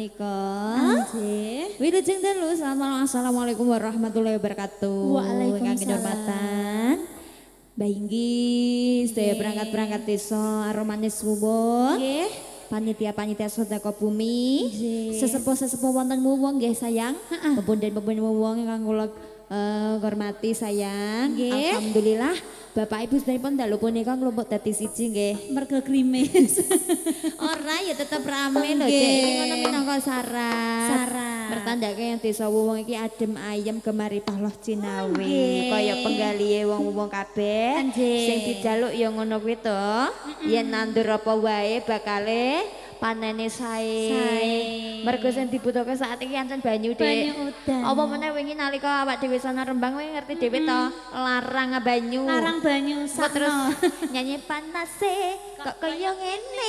punika. Nggih. Wilujeng dalu assalamualaikum warahmatullahi wabarakatuh. Waalaikumsalam. Ingkang kinurmatan Mbah Inggih, sedaya perangkat-perangkat desa Aromanis Wuwung. Nggih. Panitia-panitia sedekah bumi. Nggih. Sesepuh-sesepuh wonten Wuwung nggih sayang. Pepundhen-pepundhen Wuwung ingkang kula hormati sayang. Nggih. Alhamdulillah Bapak Ibu sedanipun dalu punika nglumpuk dadi siji nggih. Mergo grimis. Ora ya tetep rame lho Nggih. Cek. Iki ngono minangka syarat. Syarat. Mertandake yang desa Wuwung iki adem ayem gemaripah loh Cinawi. Nggih. Kaya penggalihe wong-wong kabeh. Nggih. Sing dijaluk ya ngono kuwi to. Yen nandur apa wae bakale panene sae. Mergo sing dibutuhke saat iki ancen banyu, Dik. Banyu udan. Apa meneh wingi nalika awak dhewe sana Rembang kowe ngerti dhewe to, larang banyu. Larang banyu Kok terus sakno. nyanyi panase kok kaya ngene.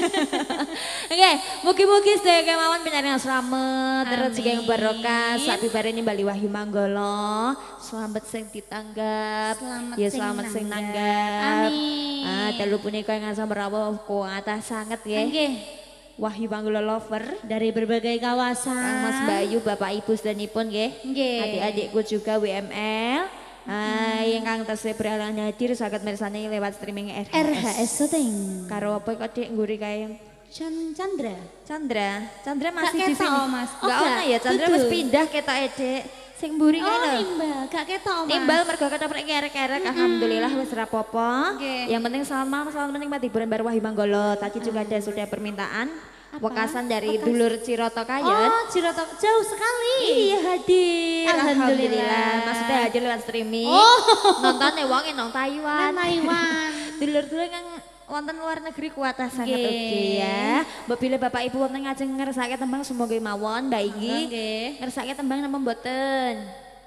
Oke, mugi-mugi sedaya kemawon pinaringan slamet, rezeki yang barokah, sak bibare nimbali wahyu manggala, selamat sing ditanggap, Selamat ya sing selamat sing nanggap. nanggap. Amin. Dalu punika ingkang samrawuh kuatah sanget nggih. Nggih. Wahyu Manggala lover. Dari berbagai kawasan. Kang Mas Bayu, Bapak Ibu sedanipun nggih. Nggih. Adik-adikku juga WML. Ingkang tasih berhalangan hadir saged mirsani lewat streaming RHS. RHS syuting. Karo apa kok Dik ngguri kae? Chandra. Chandra masih Gak di ketok, sini. Mas. Oh, Enggak ono gak. ya, Chandra Dudu. wis pindah ketoke Dik. Sing mburi kae Oh, lho. nimbal. Gak ketok, Mas. Timbal mergo ketoprak kerek-kerek, alhamdulillah wis rapopo. Nggih. Yang penting selamat menikmati hiburan baru Wahyu Manggala. Tadi juga ada sudah permintaan wekasan dari dulur Ciroto Kayen. Oh, Ciroto jauh sekali. Iya hadir. Alhamdulillah. Maksudnya hadir lewat streaming. Oh. Nontonnya wong nang Taiwan. Nang Taiwan. Dulur-dulur kang wonten luar negeri kuatah sangat Nggih. oke ya. Bila Bapak Ibu wonten ngajeng ngersake tembang semoga mawon Mbak Ingi. Nggih. Ngersake tembang napa mboten?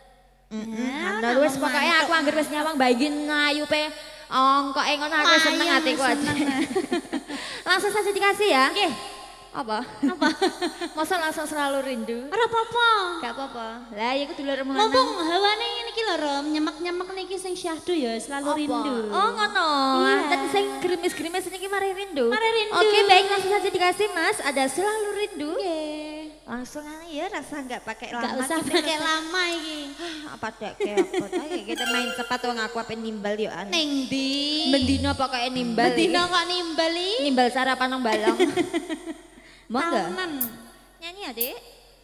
Nah, Nah, wis pokoke aku anggere wis nyawang Mbak Ingi nayu pe ongkoke ngono aku wis seneng Wayang, atiku aja. seneng. Langsung saja dikasih ya. Nggih. Apa? Apa? Masa langsung selalu rindu? Ora apa-apa. Gak apa-apa. Lah iku dulurmu lanang. Mumpung hawane ngene iki lho, Rom, nyemek-nyemek niki sing syahdu ya selalu Apa? rindu. Oh ngono. Iya. Tadi sing gerimis-gerimis niki mari rindu. Mari rindu. Oke, baik langsung saja dikasih Mas. Ada selalu rindu. Nggih. Langsung aja ya rasa nggak pakai lama. Gak usah kita pakai rasa- lama iki. Apa dak kayak apa tadi kita main cepat wong aku apa nimbal yo an. Ning ndi? Mendino pokoknya nimbal. Bedino kok nimbali? Nimbal sarapan nang balong. Monggo. Taunan. Nyanyi ya, Dik.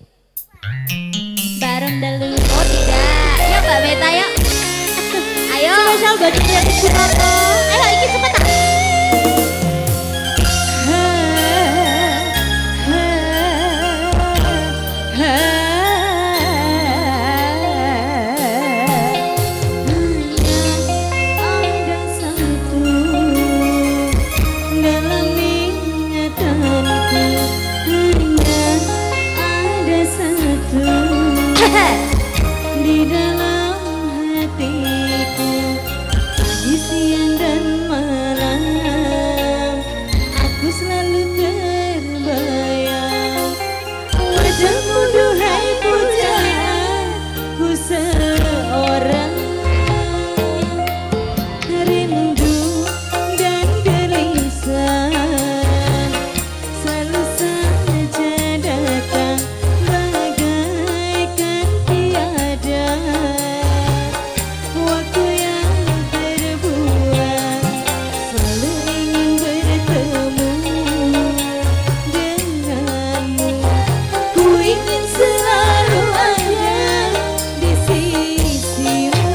Bareng dalu. Oh, tidak. Yuk Mbak Meta yuk. Ayo. Spesial buat kreatif Ciroto. Ayo iki cepet ah. Ada satu dalam ingatanku, hanya ada satu di dalam hatiku. Pagi, siang dan malam aku selalu terbayang wajahmu, duhai pujaanku seorang. Rindu dan gelisah selalu saja datang bagaikan tiada waktu yang terbuang. Selalu ingin bertemu denganmu. Ku ingin selalu ada di sisimu.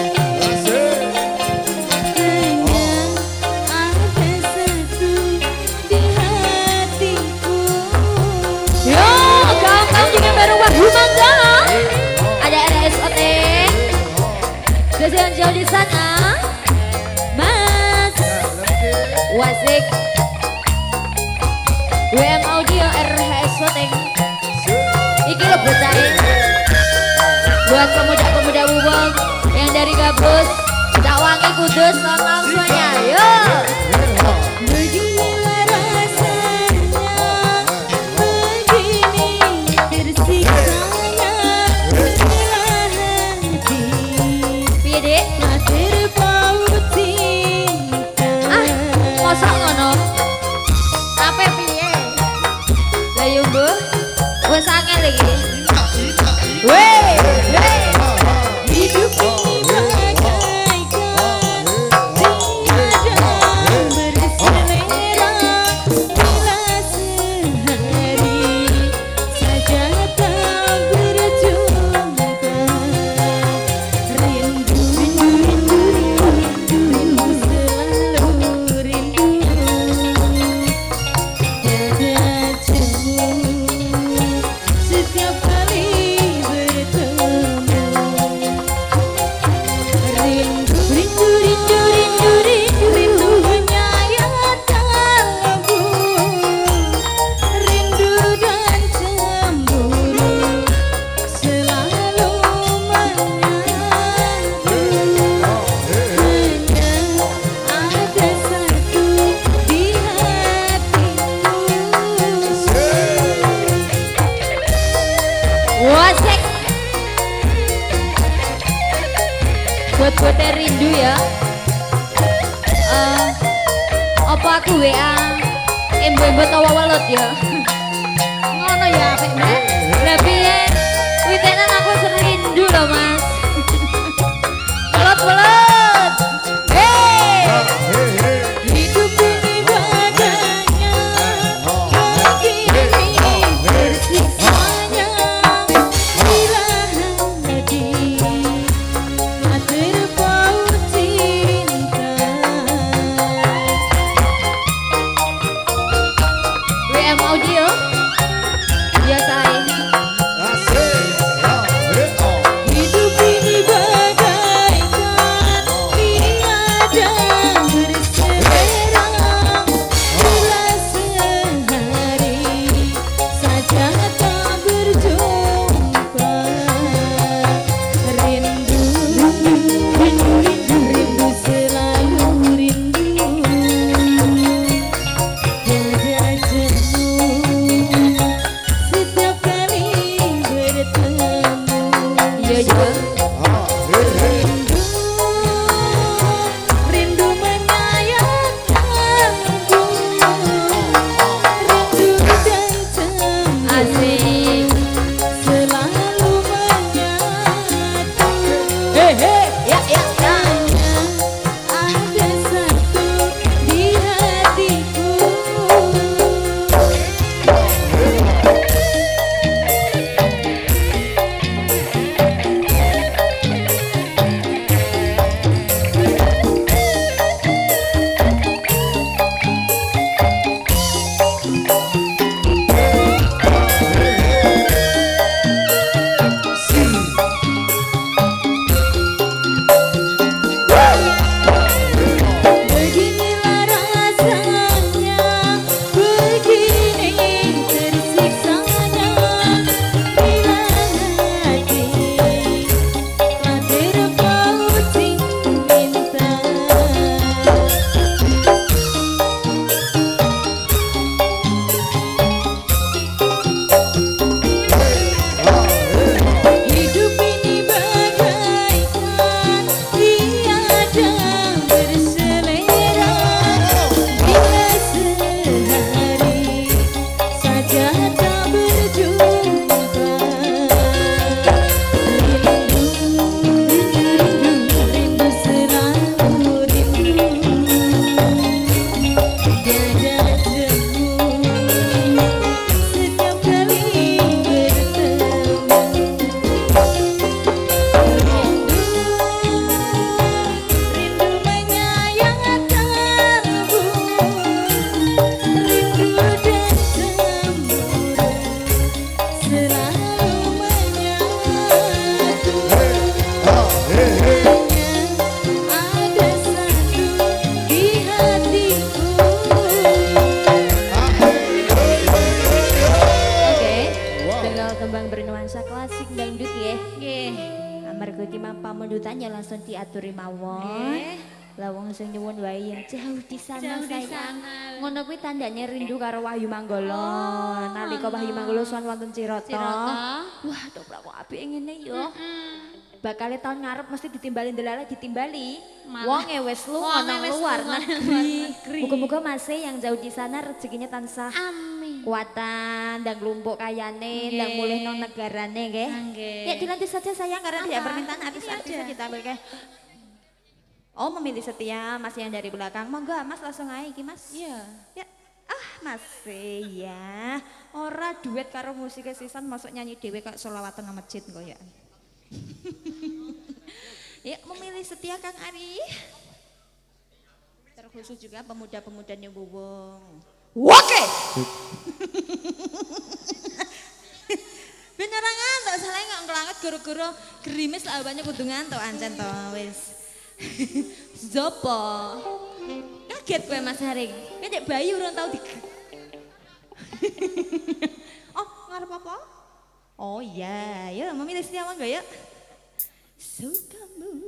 Hanya ada satu di hatiku. Yo, kawan-kawan juga baru Wahyu Manggala. Ada RSOT. Jajan jauh di sana. Mas Wasik. WM Audio RSOT. Iki lo bocahin. Buat pemuda-pemuda Wuwung yang dari Gabus, Cakwangi, Kudus, selamat semuanya. Yuk. Beginilah rasanya, begini tersiksanya bila hati piye Dik? Terpaut cinta. Mosok ngono? Apa piye? Lah yo, Bu. rindu ya. Apa aku WA embo-embo tawa welut ya. Ngono ya apik Mbak. Lah piye? Witenan aku serindu loh Mas. Welut-welut. Hey. Hidup ini badannya begini bersiksanya bila hati tak terpaut cinta. WM audio biasa. Hidup ini bagaikan tiada berselera, bila sehari saja tak berjumpa. Rindu, rindu selalu rindu. Tiada jemu setiap kali bertemu. Iya juga. Rindu menyayangkanku, rindu dan cemburu selalu menyatu. Ya. Ada satu di hatiku. Beginilah rasanya, begini tersiksanya bila hati tak terpaut cinta. Hidup ini bagaikan tiada berselera, bila sehari saja tak berjumpa. Rindu selalu rindu. Tiada jemu setiap kali bertemu. Rindu menyayangkanmu, rindu dan cemburu selalu menyatu. Ada satu di hatiku. Oke, tinggal tembang bernuansa klasik dangdut ya. Nggih. Amarga timang pamundutannya langsung diaturi mawon. Lah wong sing nyuwun wae yang jauh di sana Jauh di sayang. sana. Ngono kuwi tandanya rindu karo Wahyu Manggala. Nalika Wahyu Manggala sowan wonten Cirata. Wah, toprak kok apike ngene yo. Bakale tahun ngarep mesti ditimbali ndelala ditimbali. Malah. Wonge wis lunga nang wis luar lunga nang negeri. negeri. Muga-muga Mas yang jauh di sana rezekinya tansah Amin. kuatan dan lumpuk kayane dan Nggih. mulih nang negarane nggih. Nggih. Ya dilanjut saja sayang karena tidak Apa? permintaan habis Ini bisa ada. ditambil ke. Oh memilih setia Mas yang dari belakang. Monggo Mas langsung aja iki Mas. Iya. Ya. Ah Mas ya. Ora duet karo musik sisan masuk nyanyi dhewe kok selawatan nang masjid kok ya. Ya memilih setia Kang Ari. Terkhusus juga pemuda-pemuda Nyuwung. Oke. Bener ngantuk salah nggak ngelanget goro-goro gerimis lah banyak kudu ngantuk ancen to wis. Zopo. Kaget gue Mas Haring. Kayak bayi urung tau di. Oh, ngarep apa? Oh iya, ya memilih setia monggo ya. Sukamu.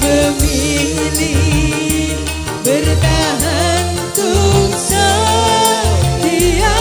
memilih bertahan untuk setia.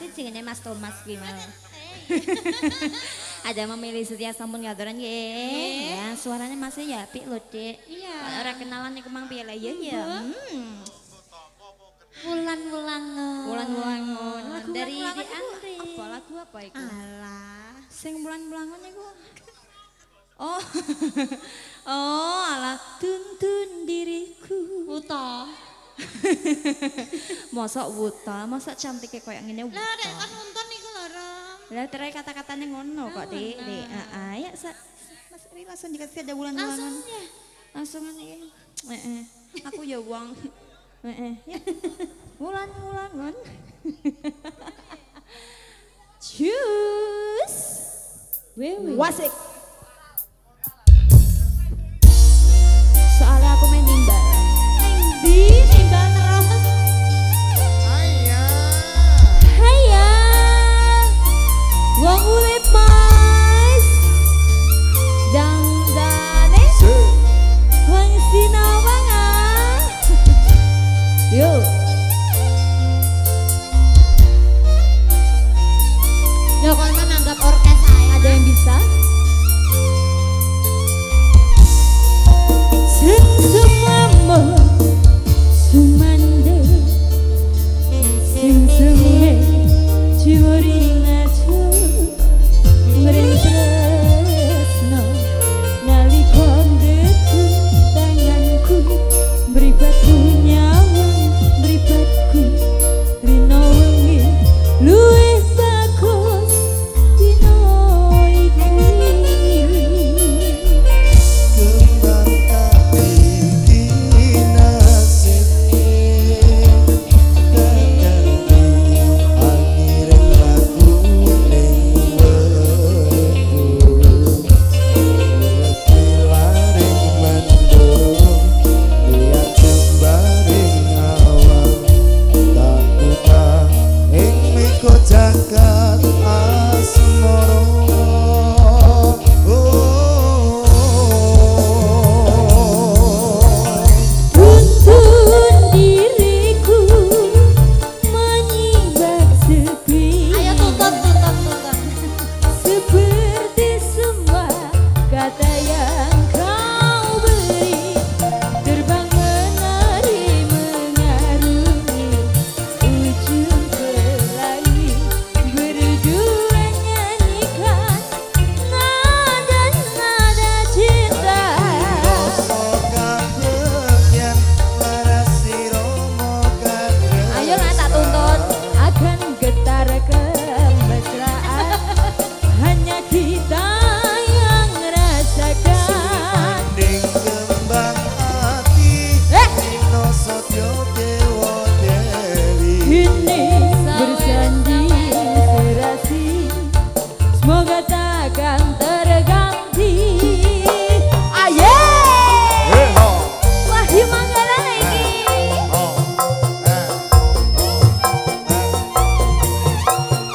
siji ngene Mas Thomas ki mau. Ada memilih setia sampun ngaturan nggih. Ya, suaranya masih ya apik lho, Dik. Iya. Kalau ora kenalan niku mang piye lah ya ya. Wulan-wulangon. Wulan-wulangon. Dari Wulan-wulangon Di iku Andre. apa lagu apa iku? Alah. Sing wulan-wulangon niku. Oh. Oh, alah tuntun diriku. Uta. Mosok wuta, mosok cantiknya koyo ngene wuta. Lah nek kon nonton niku lho, Rom. Lah terai kata-katanya ngono kok, Dik. Dik, heeh. Ya Mas Ri langsung dikasih ada wulan-wulangan. Langsung ya. Langsung iki. Heeh. Aku ya wong. Heeh. Ya. Wulan-wulangan. Cus. Wewe. Wasik. Soalnya aku main nimbal. Di nimbal terus. Haya. Wong urip mas. Dangdane. Wong sinawangan. Yo. Yo kon nanggap orkes ae. Ada yang bisa? Semua sumande sing sunge jiwori ngaco mring tresno nalika ndeku tanganku mripatku nyawang mripatku rino wengi luwih bagus dino iki. Jagat asmara Tuntun diriku menyibak sepi. Ayo tuntut. Seperti semua kata yang kau beri, terbang menari mengarungi ujung pelangi, berdua nyanyikan nada-nada cinta. Ayo lah tak tuntut, akan getar kemesraan, hanya kita yang merasakan. Ding kembang hati Dino Sotyo Dewa Dewi Ini berjanji serasi, semoga takkan terganti. Aye, Wahyu Manggala lagi.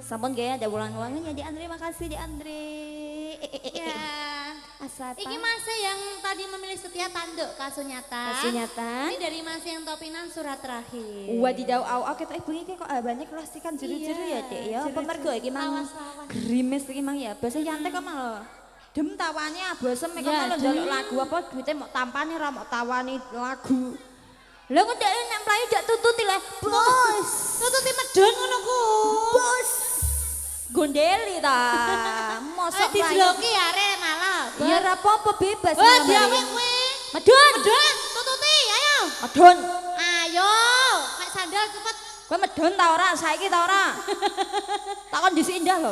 Sampun gaya ada ulang-ulangannya di Andre, makasih di Andre. Ya. Asata. Iki Mas yang tadi memilih setia tanduk kasunyatan. Kasunyatan. Ini dari Mas yang topinan surat terakhir. Wadidaw au kita bengi iki kok banyak plastikan jeru-jeru ya, Dek ya. Apa mergo iki mang gerimis iki mang ya. Bahasa nyantek kok malah. Dem tawane abosem kok malah njaluk lagu apa duite mok tampane ra mok tawani lagu. Lah kok ndek nek mlayu ndak tututi le. Bos, tututi medun ngono ku. Bos. Gondeli ta. Mosok dijloki are malah. Ya ora apa-apa bebas. Oh, diawe kowe. Medun. Medun, tututi, ayo. Medun. Ayo, mek sandal cepet. Kowe medun ta ora? Saiki ta ora? Takon dhisik indah lho.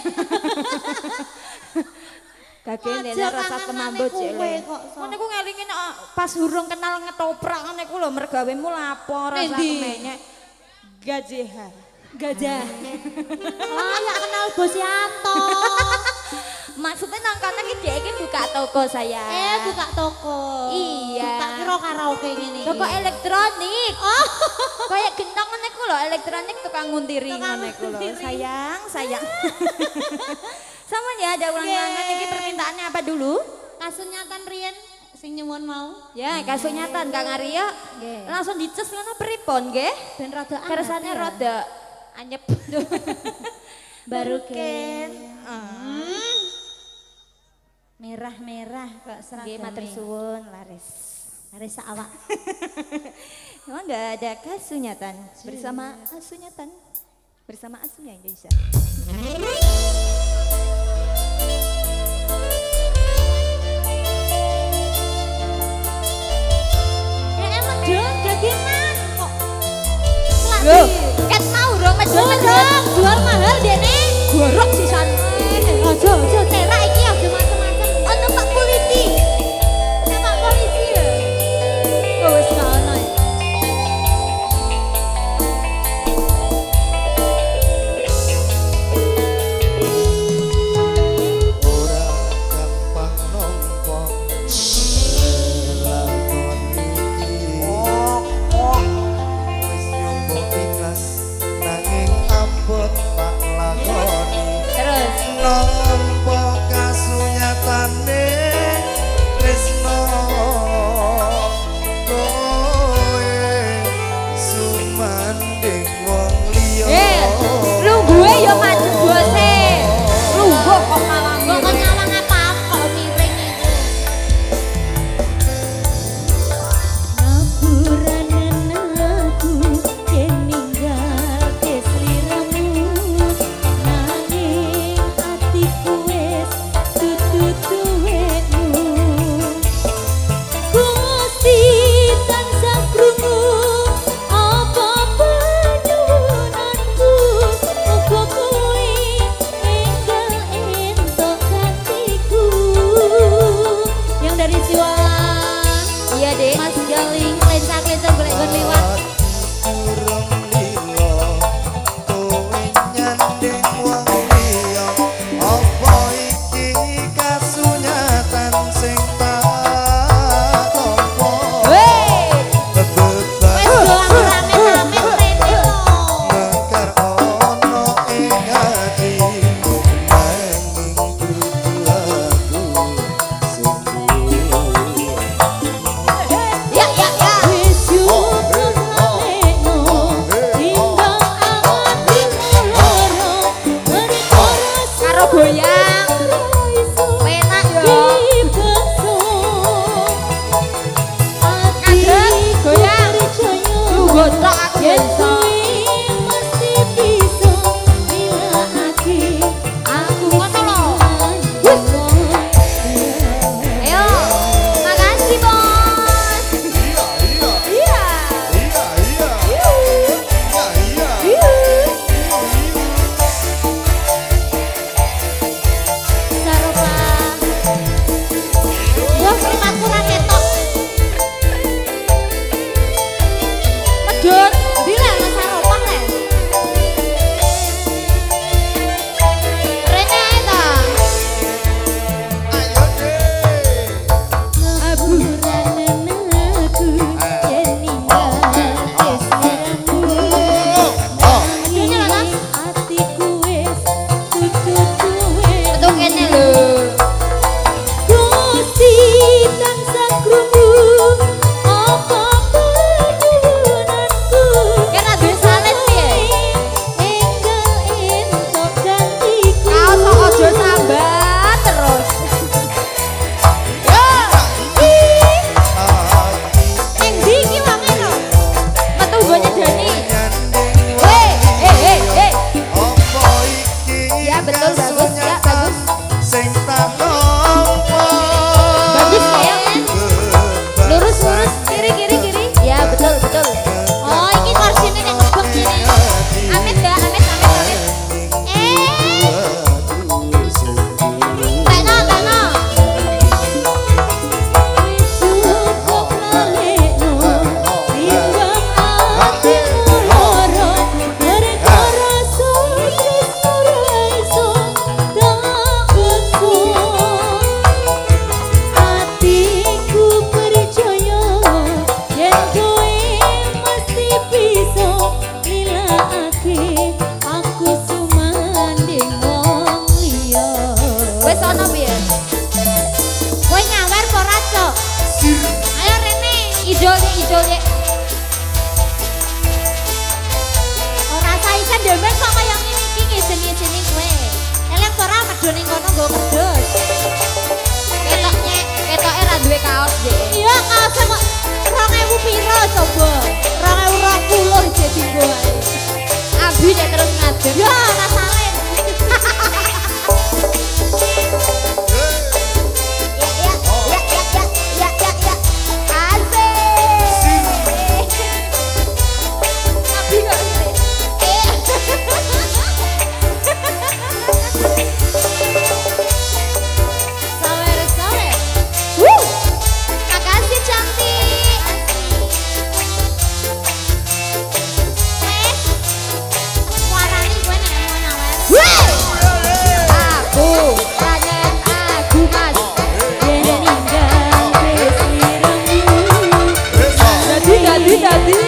Gagene dene rasa temambut cek lho. Ngene ku ngelingi pas hurung kenal ngetoprak ngene ku lho mergawemu lapor rasa kemenyek. Gajah. Oh, ya kenal Bos Yanto. Maksudnya nangkane iki dhek iki buka toko saya. Buka toko. Iya. Tak kira karaoke ngene iki. Toko elektronik. Oh. Kayak gentong ngene ku lho, elektronik tukang nguntiri ngene ku lho. Sayang. Sama ya ada ulang-ulangan iki permintaannya apa dulu? Kasunyatan riyen sing nyuwun mau. Ya, kasunyatan Kang Arya. Langsung dices ngono pripun nggih? Ben rada kersane rada anyep. Baru ken. Merah-merah kok seragam. Nggih, matur suwun laris. Laris awak. Emang enggak ada kasunyatan bersama asunyatan. Bersama asunya Indonesia. Medun gagenan kok. Loh, ket mau dong medun. Jual mahal dene. Gorok sisan. Ojo terak iki aja macam-macam. Ono Pak Polisi. Pak polisi ya. Oh wis gak ono ya. Ora gampang nampa lakon iki. Wis nyoba ikhlas nanging abot tak lakoni. Terus Nampa kasunyatane tresno kowe sumanding wong liya. lu gue yo macet bose. Lu kok malah Kok nyawang apa kok miring iku. Ngapuranen aku yen ninggal kesliramu nanging atiku wis tutut duwekmu Gusti tansah krungu apa penyuwunanku muga kuwi enggal entuk hatiku yang dari Siwalan. Iya deh Mas Galing lensa-lensa golek liwat. Urung lilo kowe nyanding wong liya. Apa iki kasunyatan sing tak tampa? Bebeban Wis doang rame-rame rene kok. mekar ono ing ati nanging kudu aku sing Ya. Wis syukur lalekno tindang ati loro perkara Karo goyang. Penak yo. Goyang. Lu gotok aku bisa. Aku ngono lho. Ayo. Makasih, Bos. Iya. betul, bagus, ya, bagus. Sing tak nampa. Bagus ya. Lurus lurus kiri kiri kiri. Ya betul betul. Oh, ini korsine nek ngebok gini. Amit ya, amit. Tengah. Wes ono piye? Kowe nyawer apa ora, Cok? Ayo Rene, Idol dek. ora saisen demen kok kaya ngene iki ngijeni kowe. Elek ora medho ning kono nggo kerdus. Ketoke ra duwe kaos dek. Iya, kaosnya kok 2000 piro coba? 2020 jadi gue. Abi dek terus ngajar. Ya, ora salin. Makasih cantik. Suaranya gue nek mau nyawer. Aku kangen aku mas. Yen ninggal pesiremu. Dadi.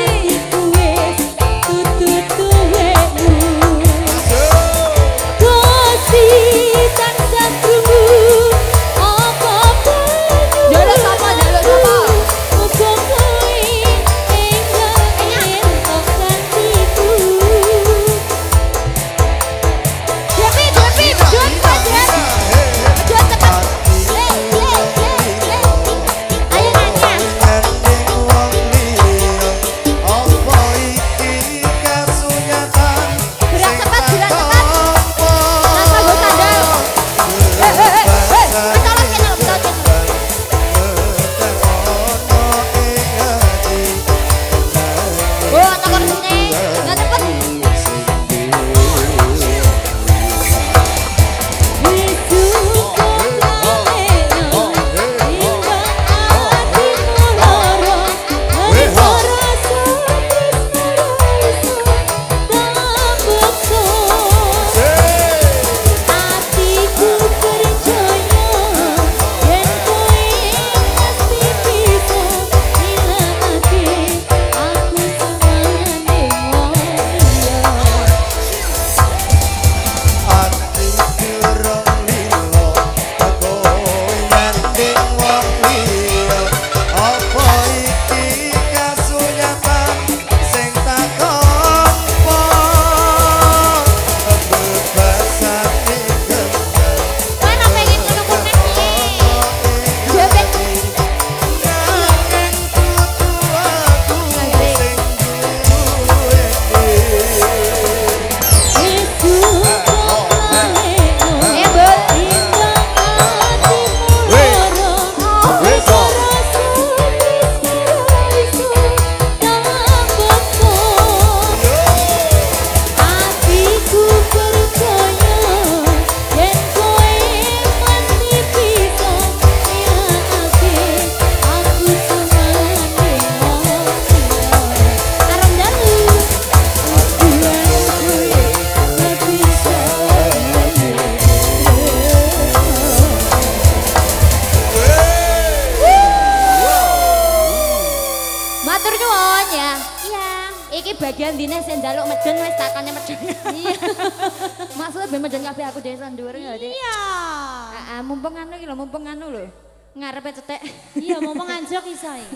bagian dine sing njaluk medun wis takone medun. Iya. Maksudnya ben medun kabeh aku dhewe sandur ya, Dik. Iya. Heeh, mumpung anu iki lho, mumpung anu lho. Ngarepe cetek. Iya, mumpung anjok iso iki.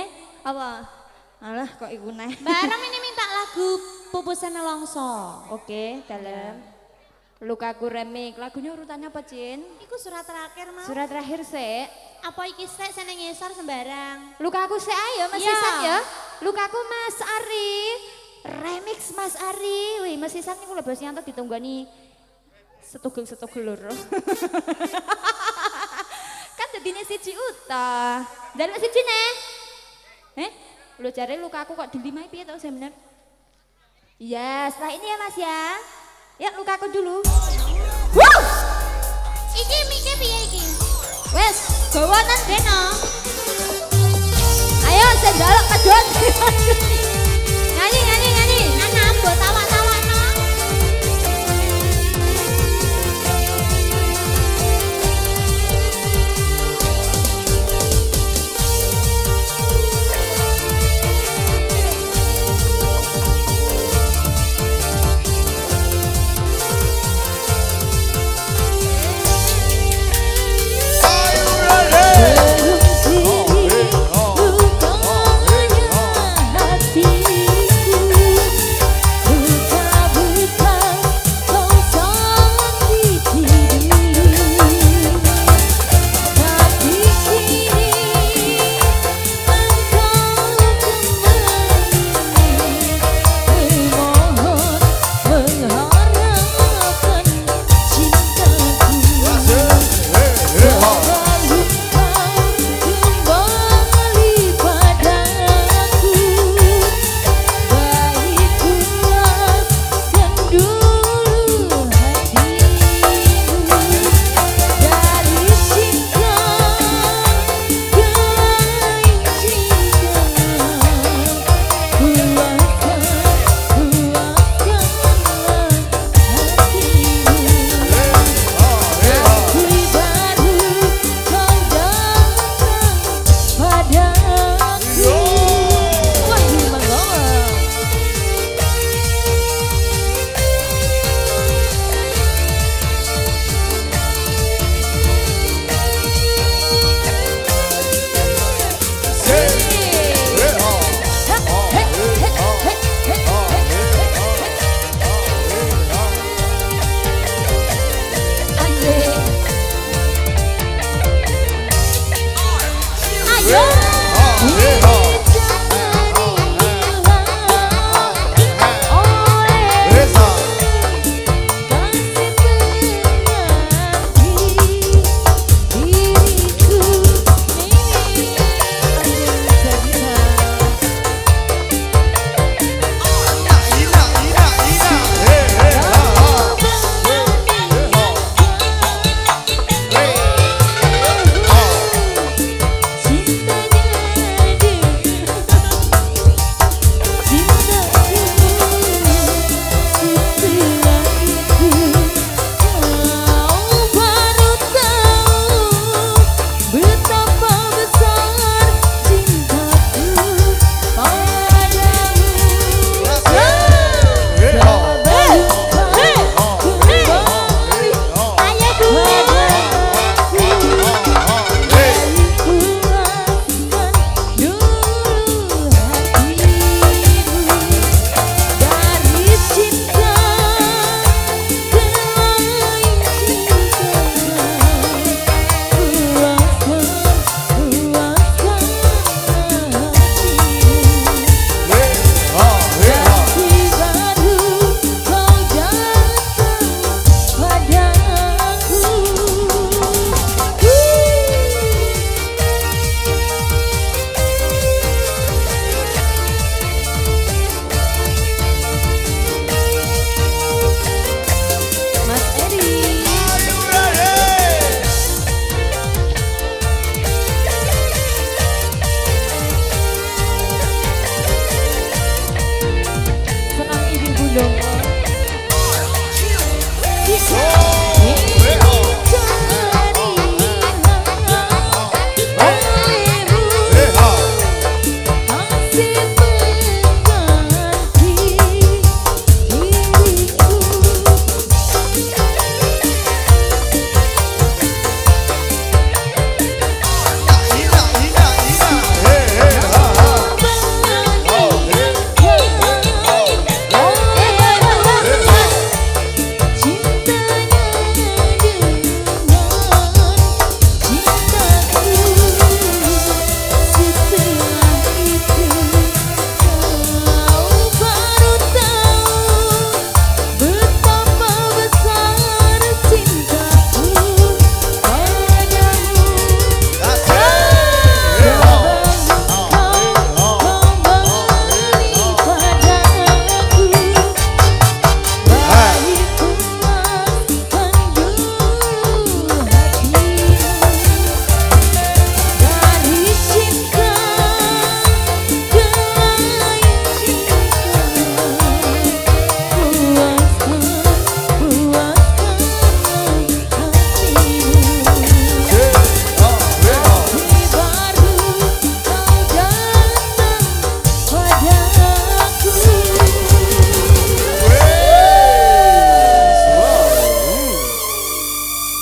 Apa? Alah kok iku neh. Bareng ini minta lagu Pupusan Nelongso. Oke, dalem. Lukaku remik. Lagunya urutannya apa, Cin? Iku surat terakhir mau. Surat terakhir sik. Apa iki sik sing ngisor sembarang. Lukaku sik ayo Mas Iya. Isan ya. Lukaku Mas Ari. Remix Mas Ari. Wih, Mas Isan niku lho bos nyantet ditunggoni setugel loro. Kan dadine siji uta. Njaluk siji neh. Lu cari luka aku kok dilimai piye tau bener? Iya, setelah ini ya Mas ya. Ya luka aku dulu. Wow! Iki mike piye iki? Wes, gawanan deno. Ayo sendalok pedot. Nyanyi. Nana mbok tawa-tawano. Are you ready?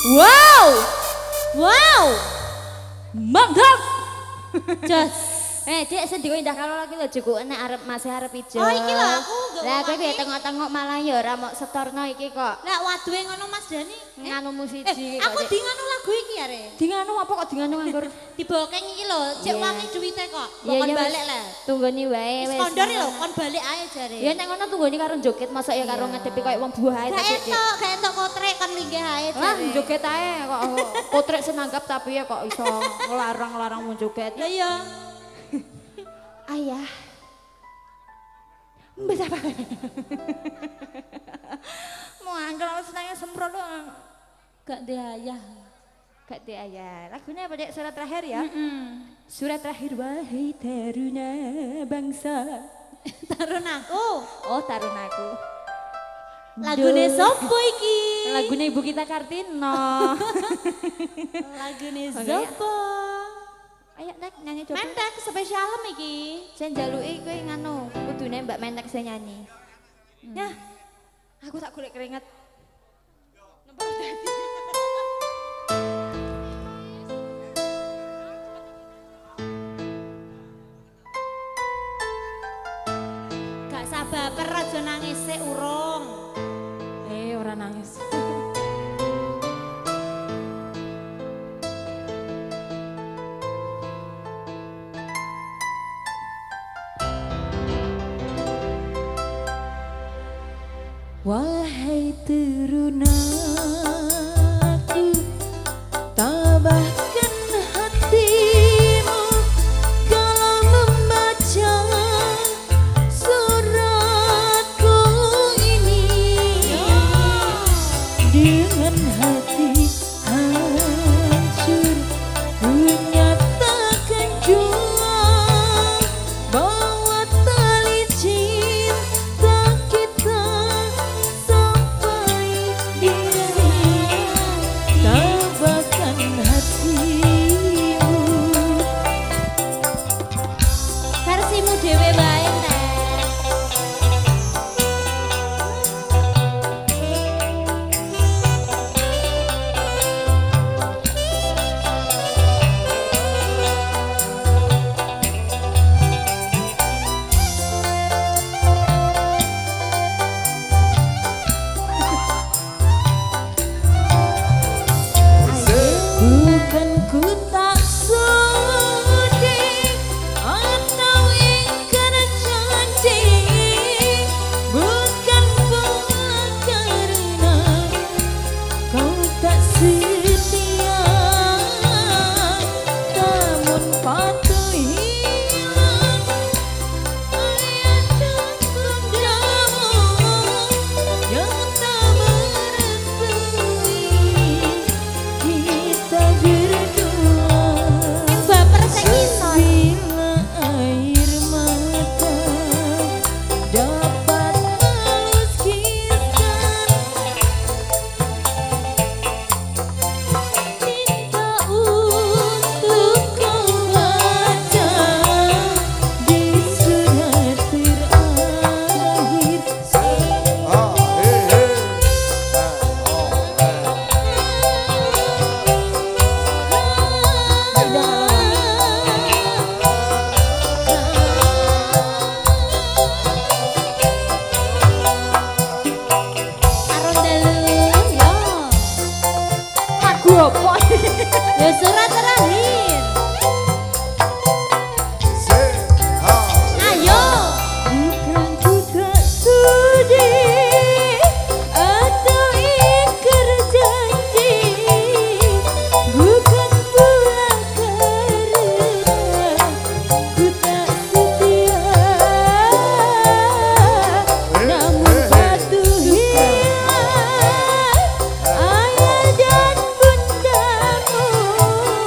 Wow. Wow. Mantap. Jos. Dek sediko indah kalau lagi lo cukup nek arep masih arep ijo. Oh iki lho aku gak. Lah kowe piye tengok-tengok malah ya ora mok setorno iki kok. Lah waduhe ngono Mas Dani. Nganumu siji. Aku di nganu lagu iki ya Re. Di nganu apa kok di nganu nganggur? Dibokeng iki lho, cek wangi duwite kok. Iya, Kon iya, balik lah. Tunggoni wae Wis wis. kondor lho, kon balik ae jare. Ya nek ngono tunggoni karo joget masa ya karo ngedepi koyo wong buah ae Gak entuk kotrek kon linggih ae Wah, jare. joget ae kok kotrek senanggap tapi ya kok iso ngelarang-larang mau joget. Lah iya. Ayah. Mbak apa? Mau angkel senangnya semprot doang. Gak di ayah. Gak di ayah. Lagunya apa dek? Surat terakhir ya? Surat terakhir wahai taruna bangsa. Tarun aku. Oh tarun aku. Lagune sopo iki? Lagune ibu kita Kartino. Lagune Oke, sopo? Ayo nek nyanyi coba. Mentek spesialem iki. Saya jaluki kowe nganu, kudune Mbak Mentek saya nyanyi. Ya. Aku tak golek keringet. Nempel dadi. Gak sababar aja nangis sik urung. Ora nangis. Wahai terunaku, tabahkan hatimu kalau membaca suratku ini dengan hati hancur ku nyatakan jua bahwa tali cinta kita sampai di sini. Tabahkan hatimu. Versimu dhewe bae Nek. Bukan ku tak sudi atau ingkar janji, bukan pula karena kau tak setia, namun patuh hilang ayat dan bundamu yang tak merestui kita berdua. Baper sing ngisor. Bila air mata dapat melukiskan cinta untuk kau baca di surat terakhir. Arun dalu yo. Lagu apa? Ya surat terakhir. Ayo. Bukan ku tak sudi atau ingkar janji, bukan pula karena ku tak setia, namun patuh hilang ayah dan bundamu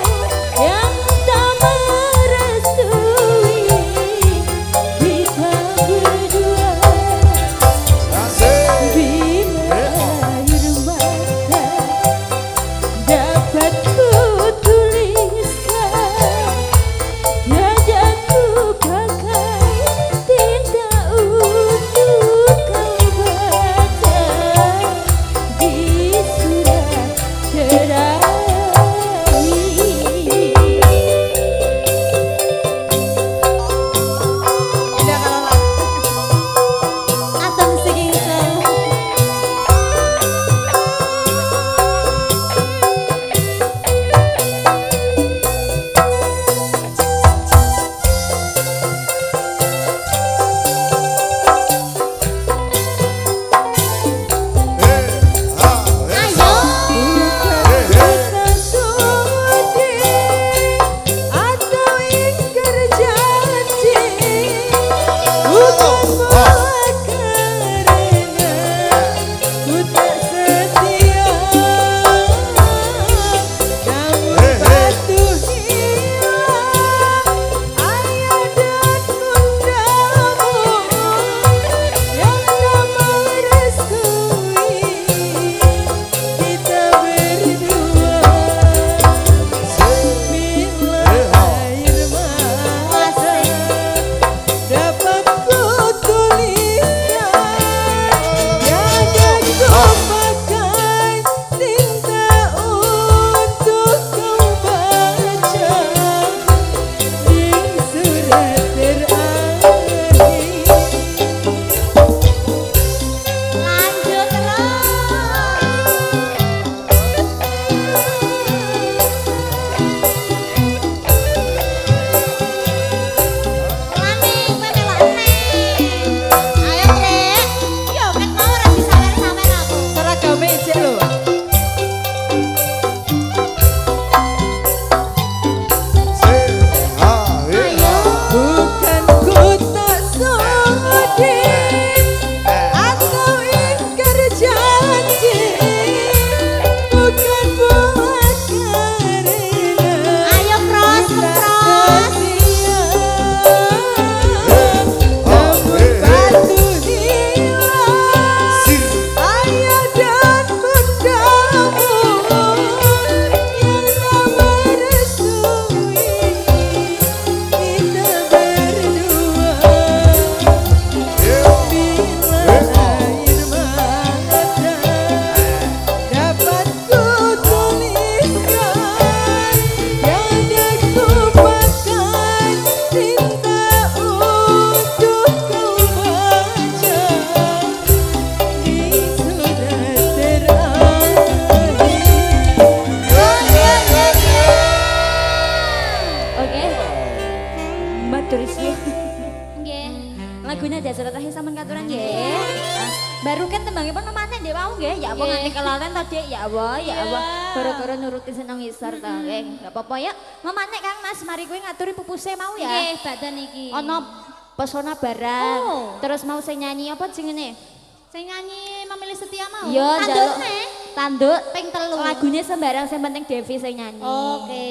nggih, ya apa Nggih. nganti kelalen to, Dik. Ya Allah, ya Iya. Allah. Gara-gara nuruti seneng isor to. Nggih, enggak apa-apa ya. Memanek Kang Mas, mari kowe ngaturi pupuse mau ya. Nggih, badan iki. Ono pesona barang. Oh. Terus mau sing nyanyi apa jenenge? Sing nyanyi Memilih Setia mau. Iya, njaluk Tandukne. tanduk Ping 3. lagunya sembarang yang penting Devi sing nyanyi. Oke.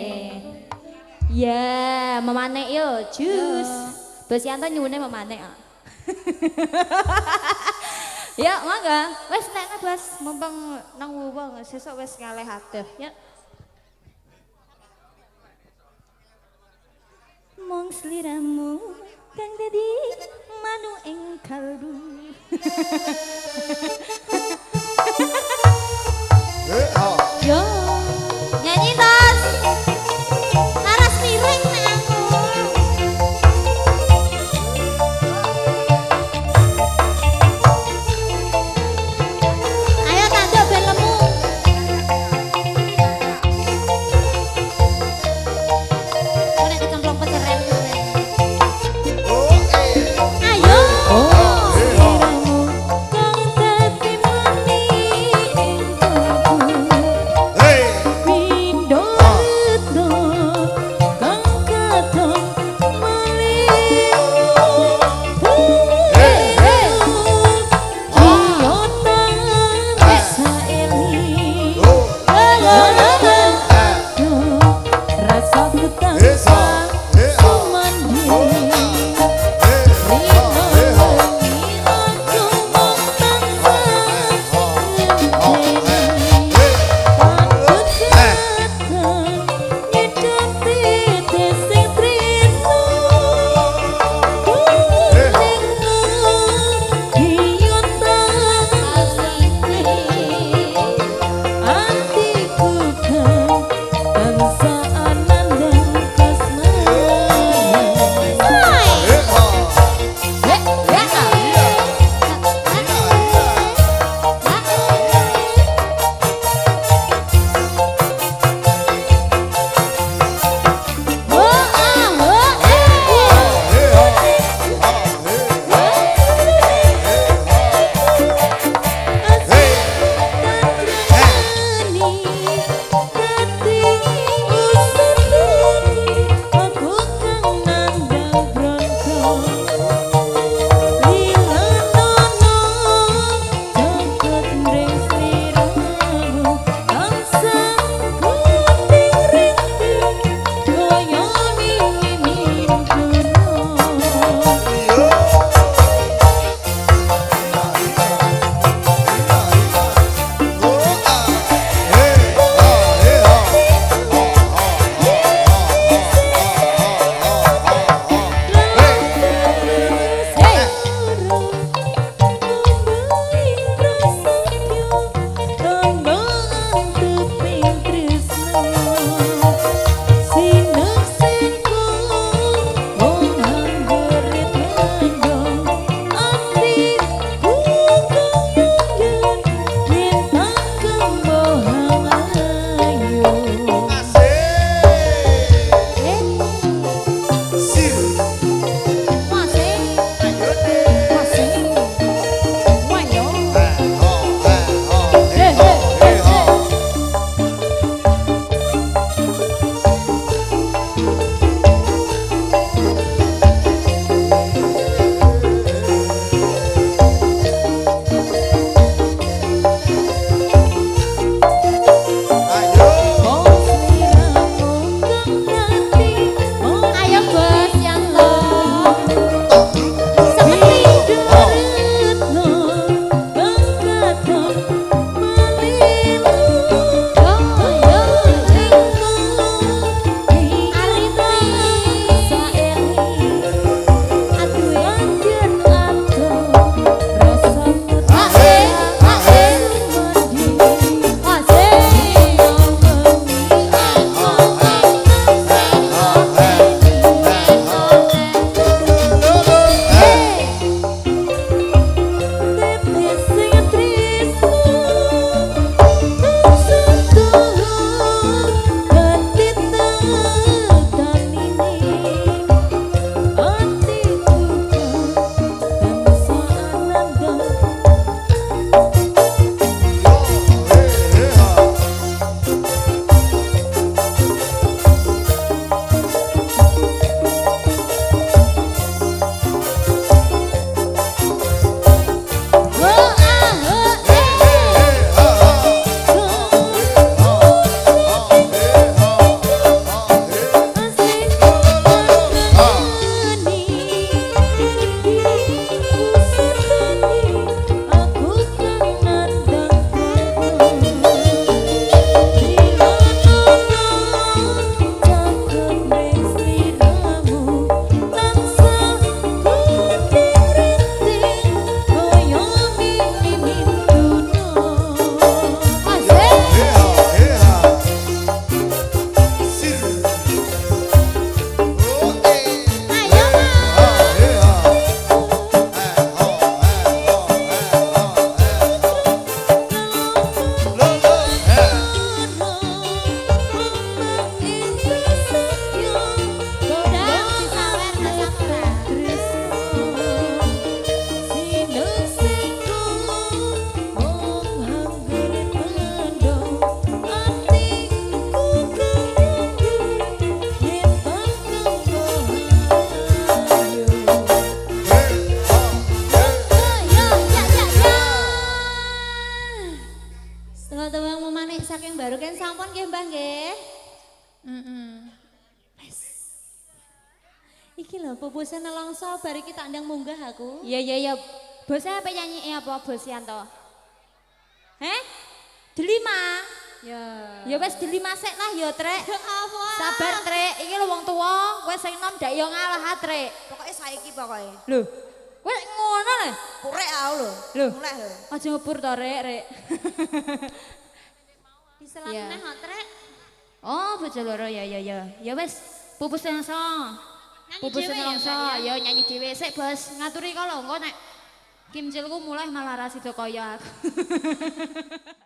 Ya, memanek yo, jus. Bos Yanto nyuwune memanek. Ah. Ya, mangga. Wes nek Bos, mumpung nang wong sesuk wis kalih adoh. Ya. Mong sliramu kang dadi manu ing kalbu. Yo, nyanyi tos. Laras miring nek aku. Ayo tanduk ben lemu. Ora kecemplung peceren kowe. Ayo. Sliramu kang dadi mani ing kalbu. Pindho retno kang kadang malih. Rasa hutang sumandi Hatiku Dereken sampun nggih Mbah nggih. Iki lho pupuse nelongso bar iki tak ndang munggah aku. Iya. Bosnya apa nyanyi apa bos Yanto? Delima. Ya wes delima sik lah ya, Trek. Apa? Sabar, Trek. Iki lho wong tuwa, kowe sing nom ndak yo ngalah, ha, Trek. Pokoknya saiki pokoknya. Lho, kowe ngono lho. Kurek aku lho. Lho. Mulai lho. Aja ngebur to, Rek. Diselat Iya. neh kok Trek. Oh, bojo loro ya. Ya wes, pupus nang Pupus dhewe ya, nelongso, Mbak, ya? ya nyanyi dhewe sik, Bos. Ngaturi kalau engko nek Kim Jilku mulai malah ra sida kaya aku.